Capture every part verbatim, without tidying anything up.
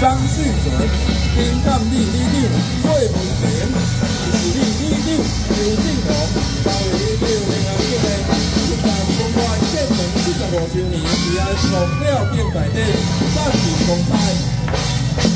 张旭纯、丁干立理长魏文田、助理理长刘正宏，三月二十六联合国的一百公园建成七十五周年，是爱创了境内底赞誉公开。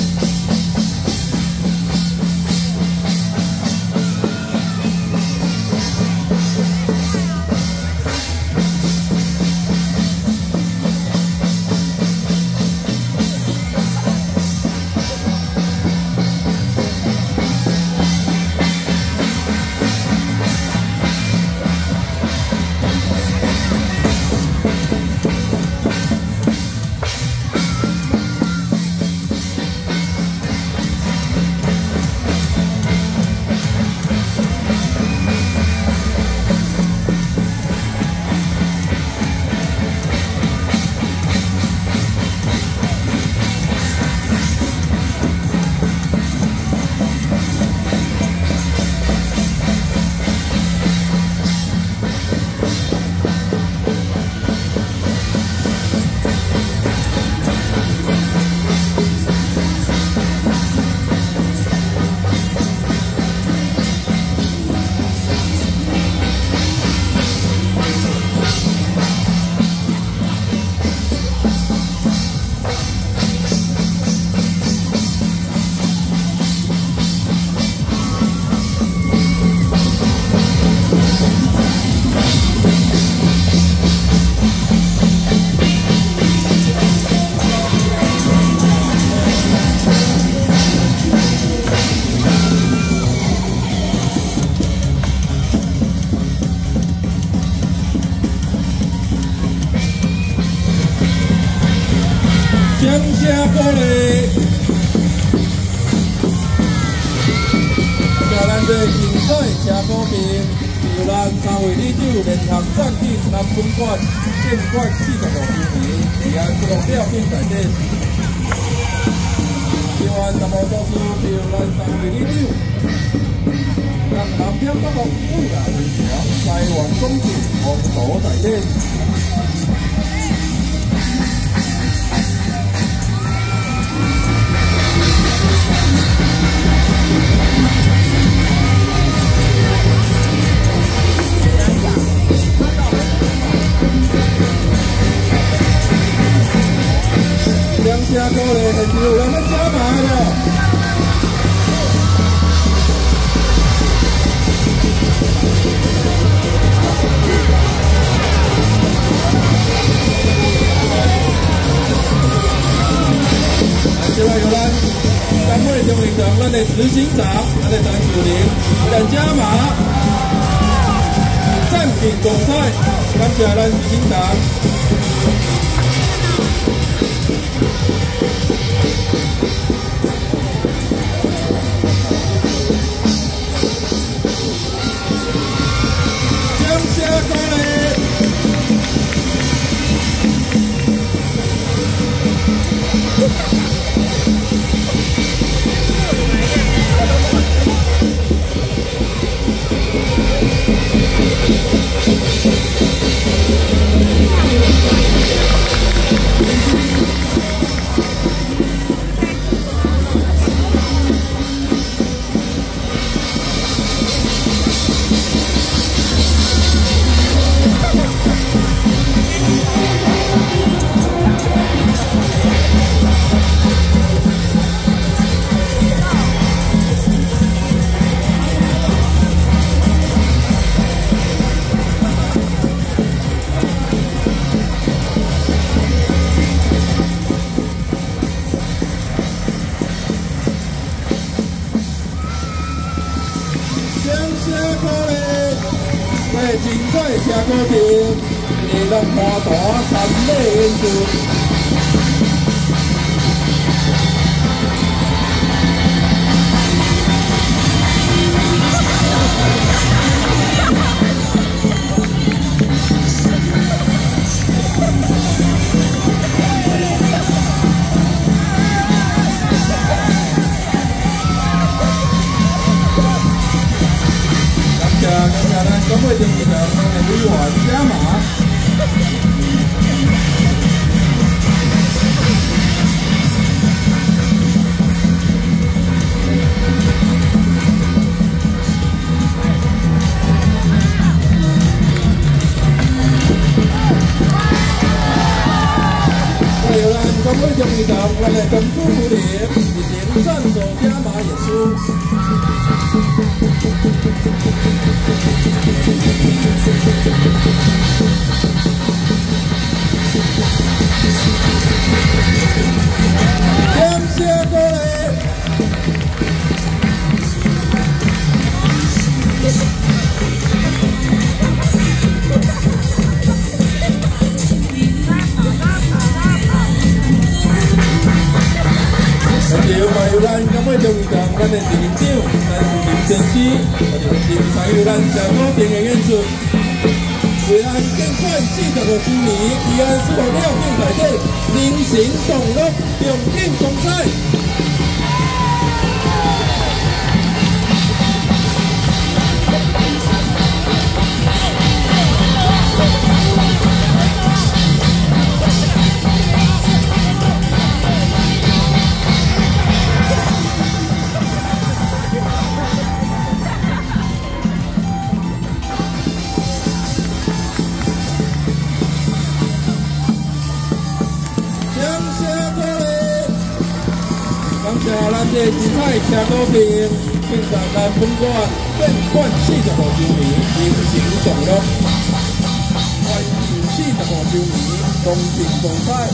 掌声鼓励，请咱这精彩车股评，由咱三位理事联合赞助南本馆建馆四十五周年，是安创了境内底。希望南无都是由咱三位理事，让南偏北路富来文强，台湾公司红土在底。 两车过来，现场有人在加码了。现在有咱单位中领长，咱的执行长，咱的陈树林，两加码，赞品公菜，感谢咱执行长。 掌声鼓励！精彩车股评，让咱花大参美演出。工会经理长，委员加码。 最重要的，咱的公主夫人以前赞助加码演出。感谢各位。由嘛由咱感谢中共咱的市长，咱有林先生，我哋林参与咱社高庭的演出。为安建馆四十五周年，宜安四号了境内底人行动乐，重景光彩。感谢咱这精彩车高庭庆祝咱本馆建馆四十五周年，人行动乐，欢庆四十五周年，恭敬光彩。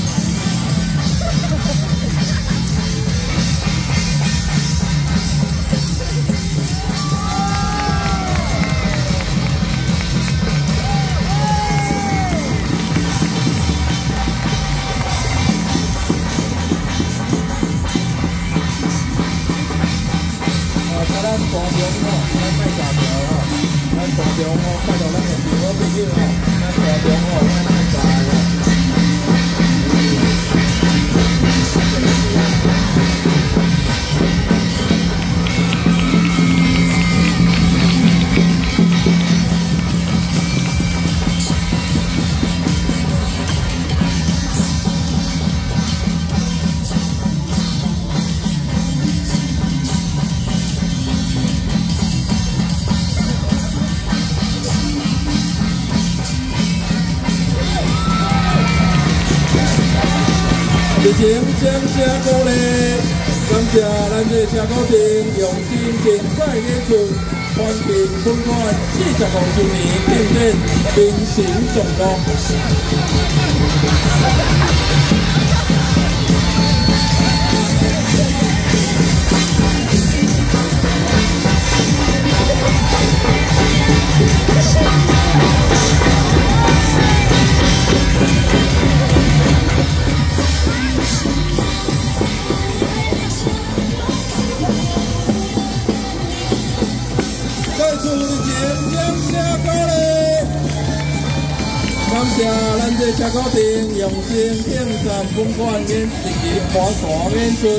咱大中吼，咱卖炸条吼，咱大中吼，拜托咱的朋友朋友吼，咱大中吼，咱卖炸吼。热情掌声鼓励，感谢咱这车高庭用心精彩演出，欢庆本馆四十五周年庆典，人行动乐。感谢咱这车高庭用心庆祝本馆演第二花坛演出。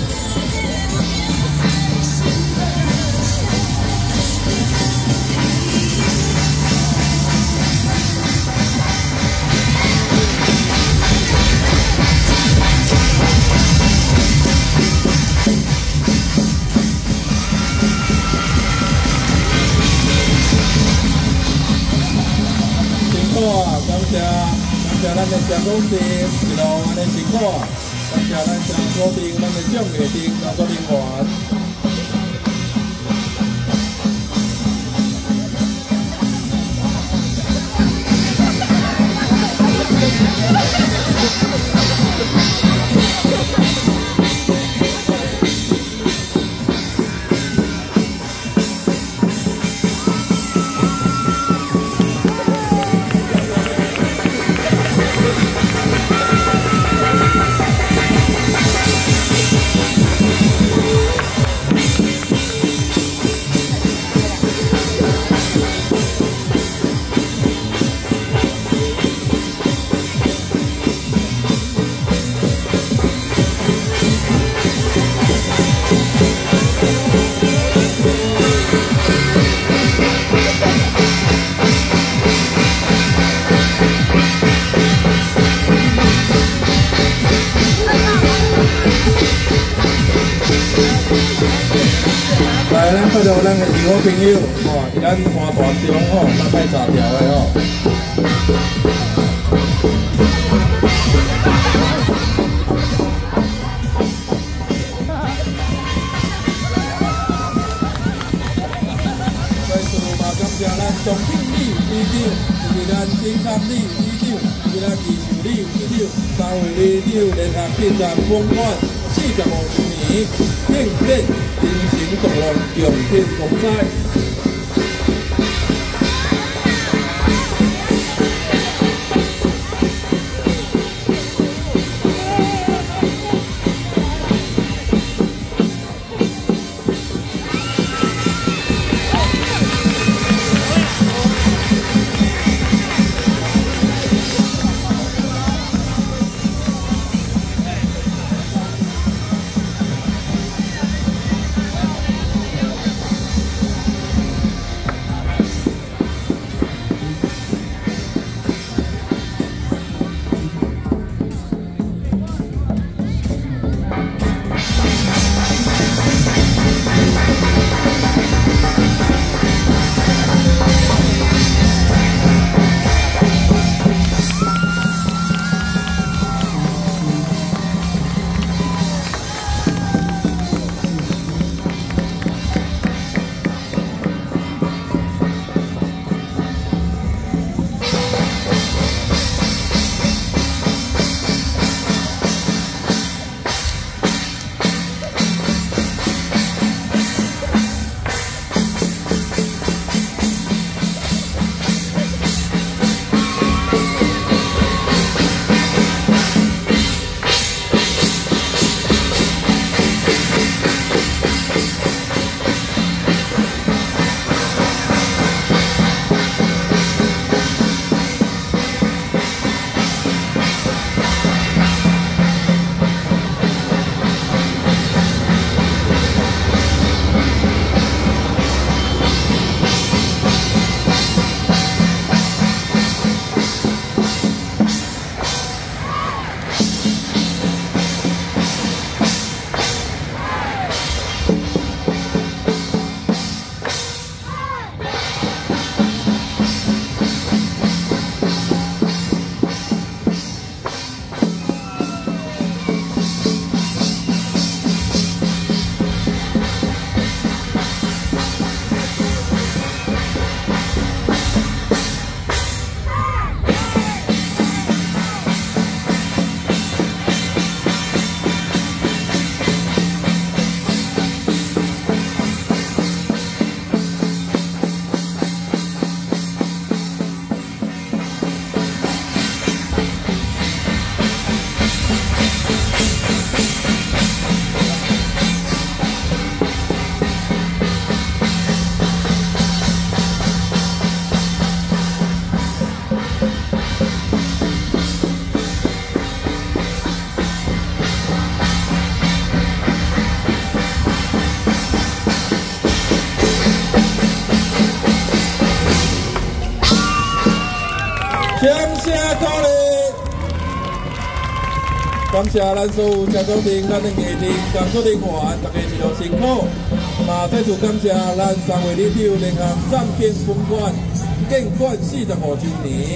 感谢感谢咱的社高庭一路安尼辛苦，感谢咱社高庭咱的奖励庭工作人员。来，咱看到咱的好朋友，吼，伫咱花坛中吼，咱卖炸条的吼。 监理理长，今仔日受理理长、三位理长联合庆祝公馆四十五周年，庆典精神动容，用天公彩。 掌声鼓励！感谢咱所有车总庭、咱的艺人、工作人员，大家一路辛苦。嘛，再次感谢咱三位理事联合站建公馆建馆四十五周年。